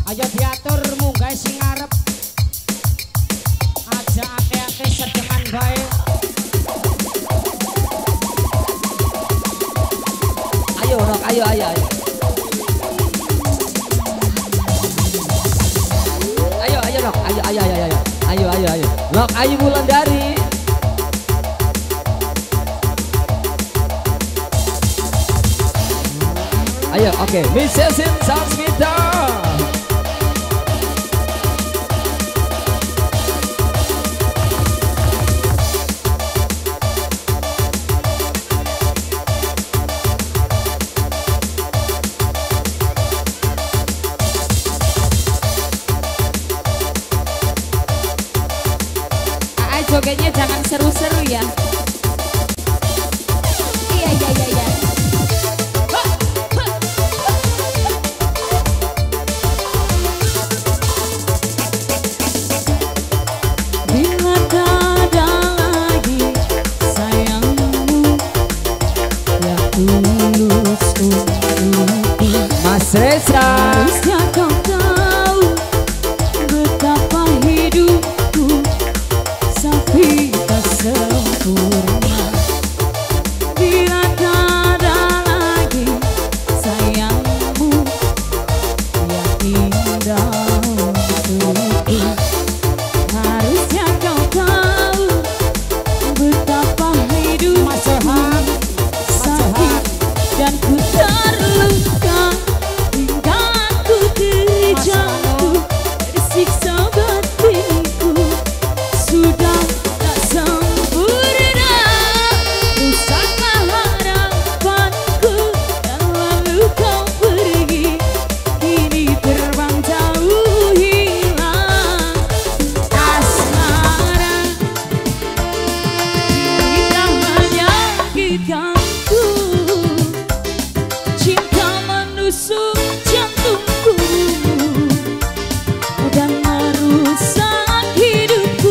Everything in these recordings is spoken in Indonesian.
Ayo diatur munggah sing ngarep. Aja ake-ake sedengan bae. Ayo Nok, ayo. Ayo Nok, ayo. Nok, ayo Wulandari. Ayo, oke. Miss Yasin Sasmita. Jogetnya jangan seru-seru ya. Iya. Bila tak ada lagi sayangmu yang tulus untukku, Mas Reza. harusnya kau tahu betapa hidupku tapi tak sempurna. Bila tak ada lagi sayangmu yang indah untukku, harusnya kau tahu betapa hidupku sakit dan ku terluka hingga aku terjatuh, tersiksa batinku. Sudah tak sempurna, rusaklah harapanku dan lalu kau pergi, kini terbang jauh hilang asmara. Tidak menyakitkanku, cinta menusuk jantungku dan merusak hidupku.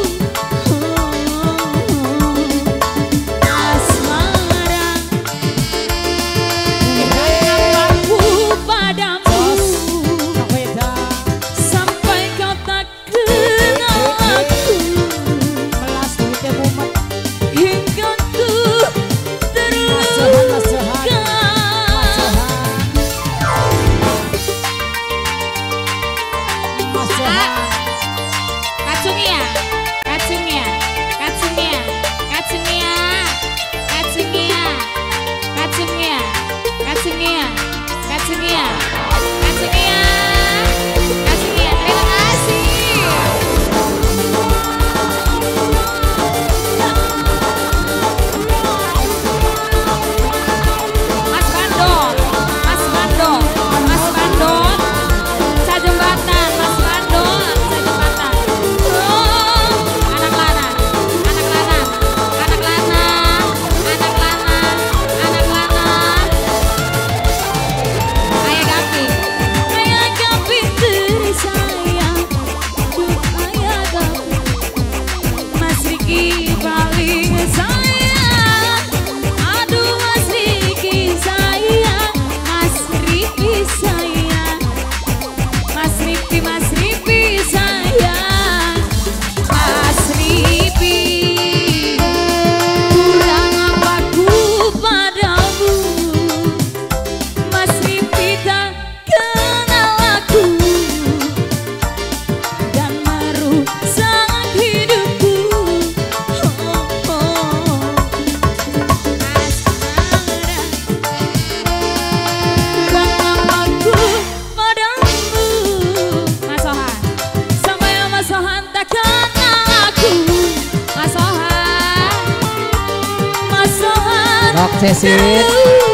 Cesit.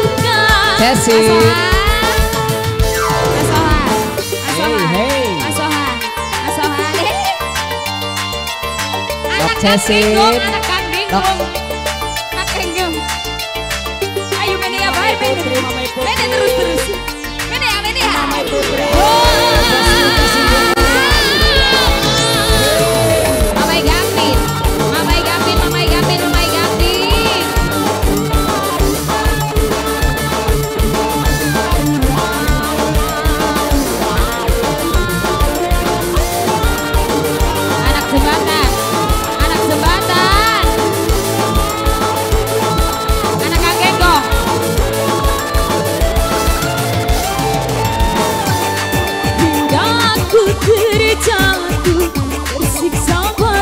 Cesit. Ayo Mene ya, baik Mene terus. Mene ya. Mamai Gavin.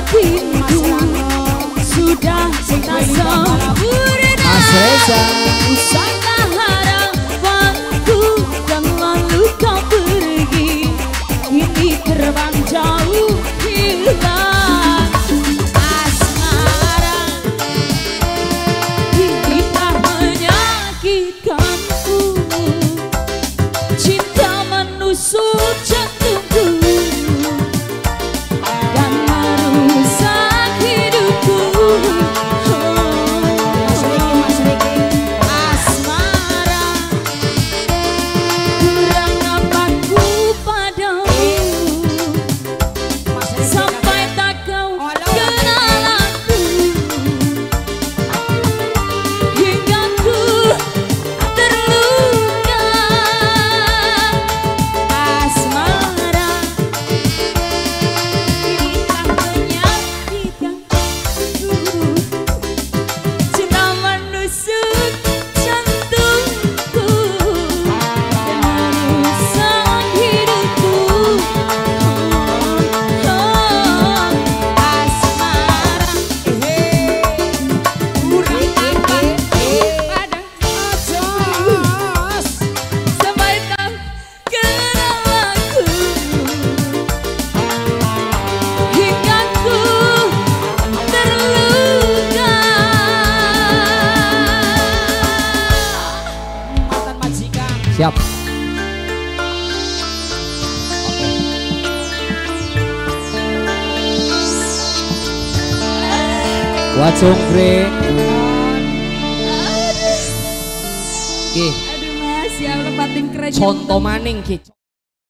hatiku sudah tak sempurna. Mas Reza. Usahakah harapanku dan lalu kau pergi, kini terbang jauh hilang asmara. Ini tak menyakitkanku, cinta menusuk jantungku dan merusak hidupku. Mas Riki Asmara, kurang apaku padamu sampai tak kau kenal aku, hingga ku terluka. Asmara, ini tak menyakitkanku, cinta menusuk jantungku dan merusak hidupku. Asmara, kurang apaku padamu sampai kau kenal aku, hingga ku terluka. mantan majikan. Siap. Buat Sungkring. Ki, Aduh mas, ya Allah pating keren. contoh maning ki.